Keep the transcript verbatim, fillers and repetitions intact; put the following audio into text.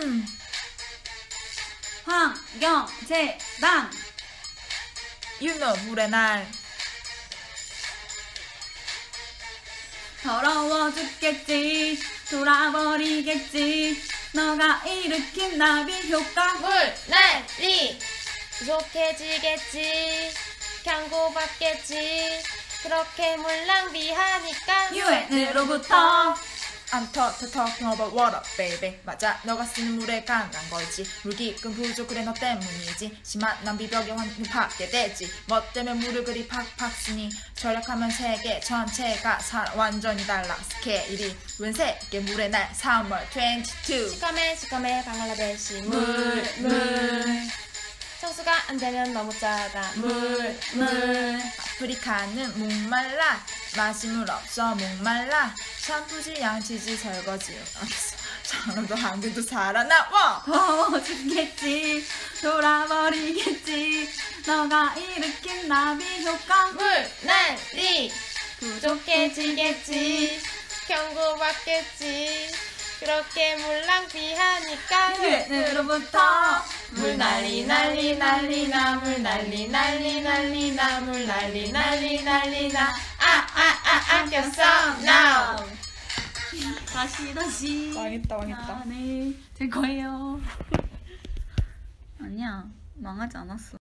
음. 환경재단 윤호 물의 날. 더러워 죽겠지 돌아버리겠지 너가 일으킨 나비 효과 물난리 부족해지겠지 경고받겠지 그렇게 물 낭비하니까 유엔으로부터 I'm talking talking about water, baby. 맞아, 너가 쓰는 물에 강한 거지. 물 깊은 부족 그래 너 때문이지. 심한 낭비벽에 환급하게 되지. 뭐 때문에 물을 그리 팍팍 쓰니. 절약하면 세계 전체가 살 완전히 달라. 스케일이 웬 세계 물의 날 삼월 이십이. 시커매 시커매 방글라데시 물, 물. 청수가 안 되면 너무 짜다 물, 물. 아프리카는 목말라. 마실 물 없어 목말라. 샴푸지 양치지 설거지. 알겠어. 저놈도 한국도 살아나와. 더워 죽겠지 돌아버리겠지 너가 일으킨 나비 효과 물난리 부족해지겠지 경고받겠지 그렇게 물 낭비하니까 유엔으로부터 물 난리 난리 난리 나 물 난리 난리 난리 나 물 난리 난리 난리 나아아아 아꼈어 now 다시 다시 망했다, 망했다. 아, 네, 될 거예요. 아니야, 망하지 않았어.